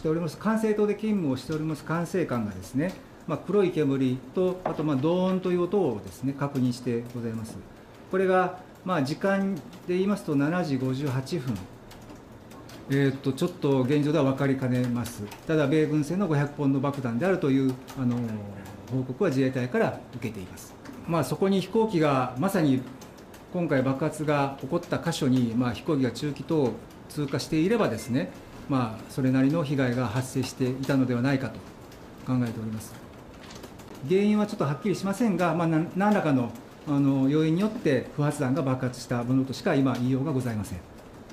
しております、管制塔で勤務をしております管制官がですね、黒い煙と、あとドーンという音をですね、確認してございます。これが、時間で言いますと7時58分。ちょっと現状では分かりかねます。ただ、米軍製の500本の爆弾であるという報告は自衛隊から受けています。そこに飛行機が、まさに今回爆発が起こった箇所に、飛行機が中期等通過していればですね、それなりの被害が発生していたのではないかと考えております。原因はちょっとはっきりしませんが、何らかの要因によって不発弾が爆発したものとしか今、言いようがございません。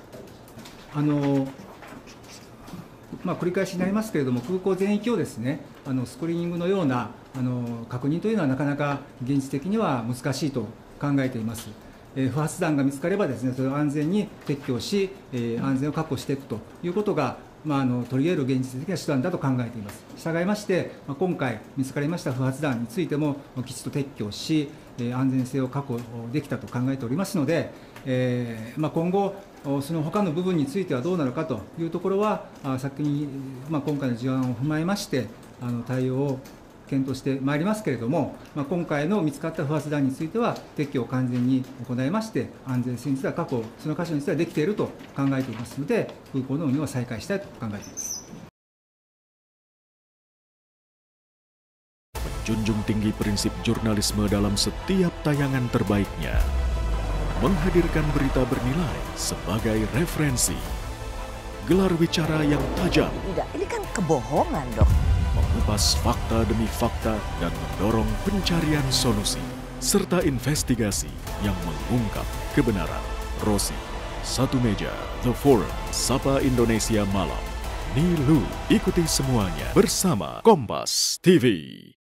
繰り返しになりますけれども、空港全域をですね、スクリーニングのような確認というのは、なかなか現実的には難しいと考えています。不発弾が見つかればですね、それを安全に撤去し、安全を確保していくということが、取り得る現実的な手段だと考えています。従いまして、今回見つかりました不発弾についても、きちっと撤去し、安全性を確保できたと考えておりますので、今後、その他の部分についてはどうなるかというところは、先に、今回の事案を踏まえまして、対応を検討してまいりますけれども、今回の見つかった不発弾については、撤去を完全に行いまして、安全性については確保、その箇所についてはできていると考えていますので、空港の運用は再開したいと考えています。 Junjung tinggi prinsip jurnalisme dalam setiap tayangan terbaiknya. Menghadirkan berita bernilai sebagai referensi. Gelar bicara yang tajam. Tidak, ini kan kebohongan, Dok. Mengupas fakta demi fakta dan mendorong pencarian solusi. Serta investigasi yang mengungkap kebenaran. Rosi, Satu Meja, The Forum, Sapa Indonesia Malam. Nilu, ikuti semuanya bersama Kompas TV.